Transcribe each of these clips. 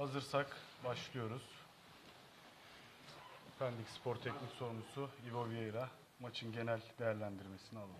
Hazırsak başlıyoruz. Pendik Spor Teknik Sorumlusu Ivo Vieira maçın genel değerlendirmesini alalım.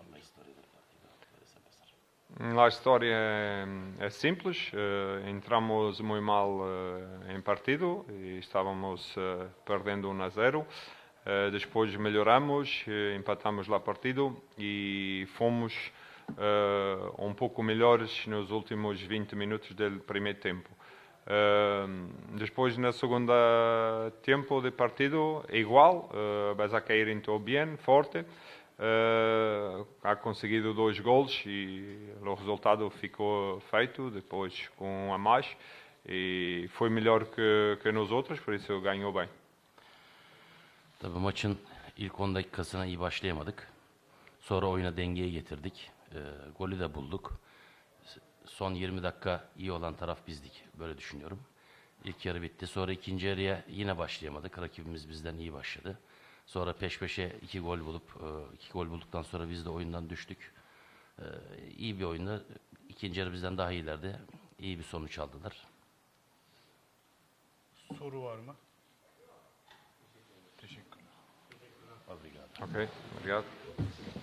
A história é simples. Entramos muito mal em partido e estávamos perdendo 1-0. Depois melhoramos, empatamos lá partido e fomos um pouco melhores nos últimos 20 minutos do primeiro tempo. Depois na segunda tempo de partido igual, Bezaqueira entrou bem, forte, ha conseguido 2 gols e o resultado ficou feito depois com 1 a mais e foi melhor que nos outros, por isso ganhou bem. Tabii maçın ilk 10 dakikasına iyi başlayamadık. Sonra oyuna dengeye getirdik. Golü de bulduk. Son 20 dakika iyi olan taraf bizdik. Böyle düşünüyorum. İlk yarı bitti. Sonra ikinci yarıya yine başlayamadık. Rakibimiz bizden iyi başladı. Sonra peş peşe 2 gol bulduktan sonra biz de oyundan düştük. İyi bir oyundu. İkinci yarı bizden daha iyilerdi. İyi bir sonuç aldılar. Soru var mı? Teşekkürler. Ok, obrigado.